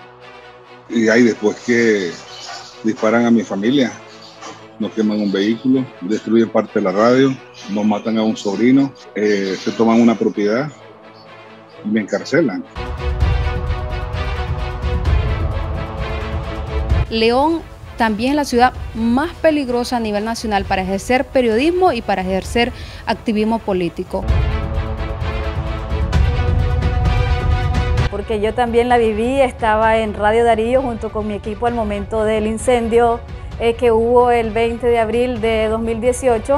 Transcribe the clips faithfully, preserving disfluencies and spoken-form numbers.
Y hay después que disparan a mi familia, nos queman un vehículo, destruyen parte de la radio, nos matan a un sobrino, eh, se toman una propiedad y me encarcelan. León también es la ciudad más peligrosa a nivel nacional para ejercer periodismo y para ejercer activismo político. Porque yo también la viví, estaba en Radio Darío junto con mi equipo al momento del incendio eh, que hubo el veinte de abril de dos mil dieciocho.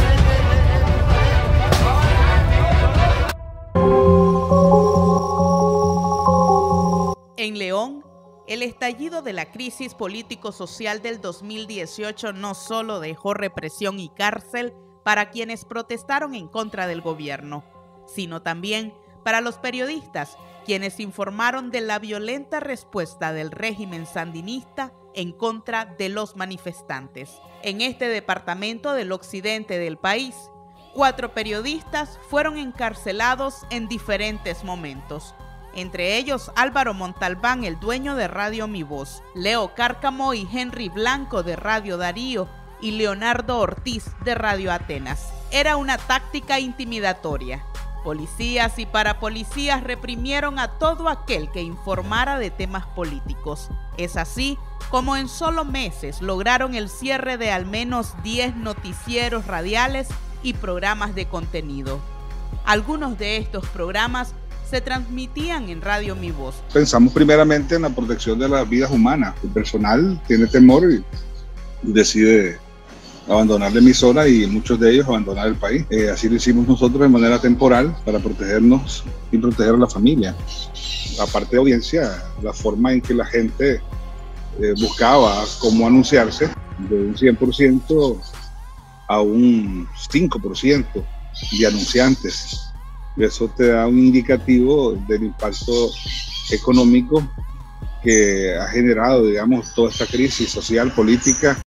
En León, el estallido de la crisis político-social del dos mil dieciocho no solo dejó represión y cárcel para quienes protestaron en contra del gobierno, sino también para los periodistas, quienes informaron de la violenta respuesta del régimen sandinista en contra de los manifestantes. En este departamento del occidente del país, cuatro periodistas fueron encarcelados en diferentes momentos. Entre ellos Álvaro Montalbán, el dueño de Radio Mi Voz, Leo Cárcamo y Henry Blanco de Radio Darío y Leonardo Ortiz de Radio Atenas. Era una táctica intimidatoria. Policías y parapolicías reprimieron a todo aquel que informara de temas políticos. Es así como en solo meses lograron el cierre de al menos diez noticieros radiales y programas de contenido. Algunos de estos programas se transmitían en Radio Mi Voz. Pensamos primeramente en la protección de las vidas humanas. El personal tiene temor y decide abandonar la emisora y muchos de ellos abandonar el país. Eh, así lo hicimos nosotros de manera temporal para protegernos y proteger a la familia. Aparte de audiencia, la forma en que la gente eh, buscaba cómo anunciarse, de un cien por ciento a un cinco por ciento de anunciantes. Y eso te da un indicativo del impacto económico que ha generado, digamos, toda esta crisis social, política.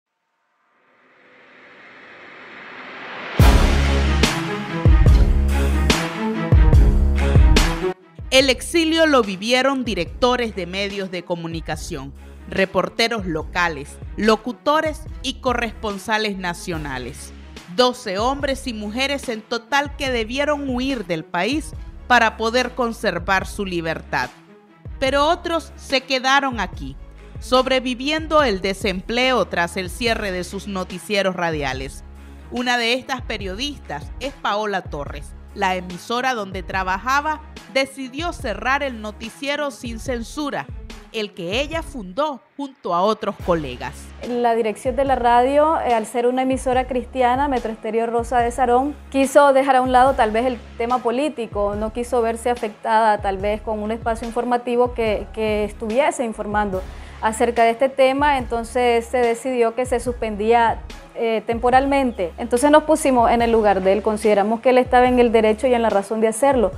El exilio lo vivieron directores de medios de comunicación, reporteros locales, locutores y corresponsales nacionales. doce hombres y mujeres en total que debieron huir del país para poder conservar su libertad. Pero otros se quedaron aquí, sobreviviendo el desempleo tras el cierre de sus noticieros radiales. Una de estas periodistas es Paola Torres. La emisora donde trabajaba decidió cerrar el noticiero Sin Censura, el que ella fundó junto a otros colegas. La dirección de la radio, eh, al ser una emisora cristiana, Metro Estéreo Rosa de Sarón, quiso dejar a un lado tal vez el tema político, no quiso verse afectada tal vez con un espacio informativo que, que estuviese informando acerca de este tema, entonces se decidió que se suspendía eh, temporalmente. Entonces nos pusimos en el lugar de él, consideramos que él estaba en el derecho y en la razón de hacerlo.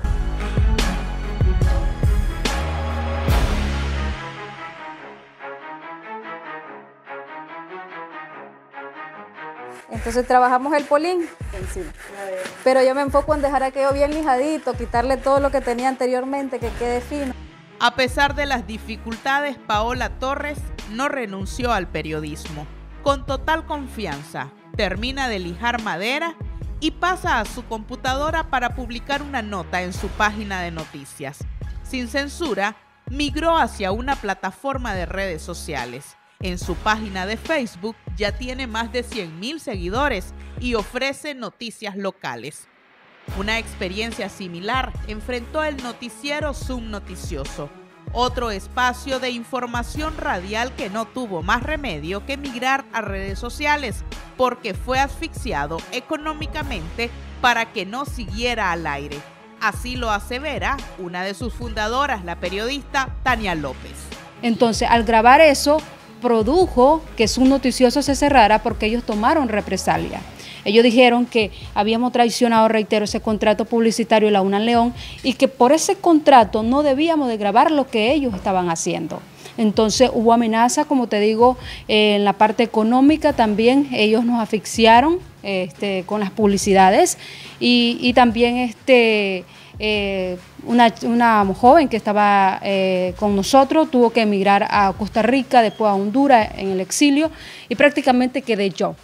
Entonces trabajamos el polín encima. Pero yo me enfoco en dejar aquello bien lijadito, quitarle todo lo que tenía anteriormente, que quede fino. A pesar de las dificultades, Paola Torres no renunció al periodismo. Con total confianza, termina de lijar madera y pasa a su computadora para publicar una nota en su página de noticias. Sin Censura, migró hacia una plataforma de redes sociales. En su página de Facebook ya tiene más de cien mil seguidores y ofrece noticias locales. Una experiencia similar enfrentó el noticiero Zoom Noticioso, otro espacio de información radial que no tuvo más remedio que migrar a redes sociales porque fue asfixiado económicamente para que no siguiera al aire. Así lo asevera una de sus fundadoras, la periodista Tania López. Entonces, al grabar eso, produjo que Zoom Noticioso se cerrara porque ellos tomaron represalia. Ellos dijeron que habíamos traicionado, reitero, ese contrato publicitario de la UNAM León y que por ese contrato no debíamos de grabar lo que ellos estaban haciendo. Entonces hubo amenaza, como te digo, eh, en la parte económica también ellos nos asfixiaron este, con las publicidades y, y también este, eh, una, una joven que estaba eh, con nosotros tuvo que emigrar a Costa Rica, después a Honduras en el exilio, y prácticamente quedé yo.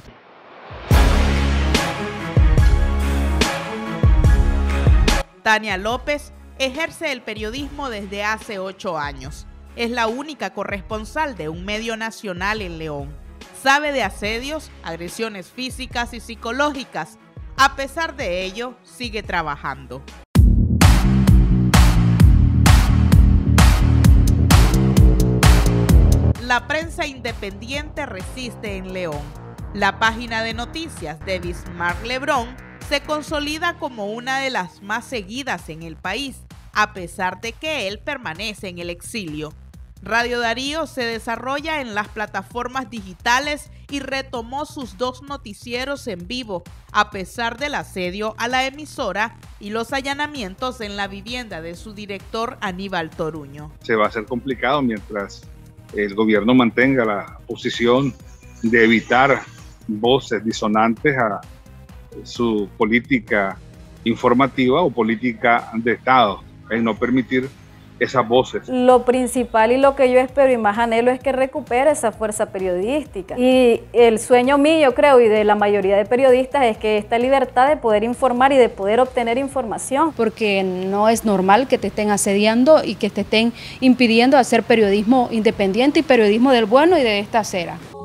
Tania López ejerce el periodismo desde hace ocho años. Es la única corresponsal de un medio nacional en León. Sabe de asedios, agresiones físicas y psicológicas. A pesar de ello, sigue trabajando. La prensa independiente resiste en León. La página de noticias de Bismarck Lebrón se consolida como una de las más seguidas en el país, a pesar de que él permanece en el exilio. Radio Darío se desarrolla en las plataformas digitales y retomó sus dos noticieros en vivo, a pesar del asedio a la emisora y los allanamientos en la vivienda de su director Aníbal Toruño. Se va a hacer complicado mientras el gobierno mantenga la posición de evitar voces disonantes a su política informativa o política de Estado, en no permitir esas voces. Lo principal y lo que yo espero y más anhelo es que recupere esa fuerza periodística. Y el sueño mío, yo creo, y de la mayoría de periodistas es que esta libertad de poder informar y de poder obtener información. Porque no es normal que te estén asediando y que te estén impidiendo hacer periodismo independiente y periodismo del bueno y de esta acera.